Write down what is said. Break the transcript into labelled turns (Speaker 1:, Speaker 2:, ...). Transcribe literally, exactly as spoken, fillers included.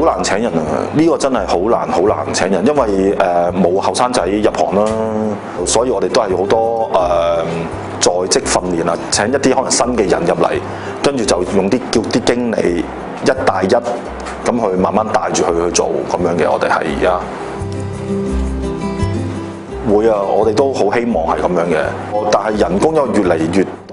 Speaker 1: 難請人啊！呢、這個真係好難好難請人，因為誒冇後生仔入行啦，所以我哋都係好多誒、呃、在職訓練啊，請一啲可能新嘅人入嚟，跟住就用啲叫啲經理一帶一咁去慢慢帶住佢去做咁樣嘅。我哋係而家會啊，我哋都好希望係咁樣嘅，但係人工又越嚟越